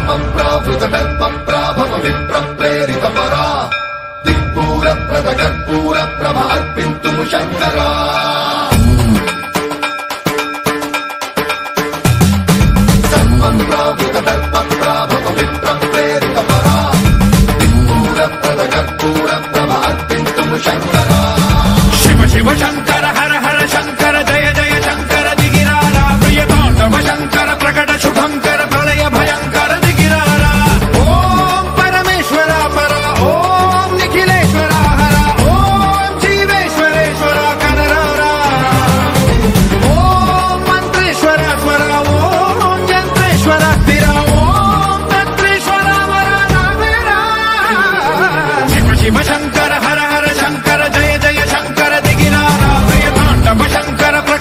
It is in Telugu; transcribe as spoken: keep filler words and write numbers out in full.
సర్వం ప్రావృత కల్ప ప్రాభవ విప్ర ప్రేరిత పరా దిక్పూర ప్రద కర్పూర ప్రభ అర్పింతుము శంకరా సర్వం ప్రావృత కల్ప ప్రాభవ విప్ర ప్రేరిత పరా దిక్పూర ప్రద కర్పూర ప్రభ అర్పింతుము శంకరా శివ శివ శంకర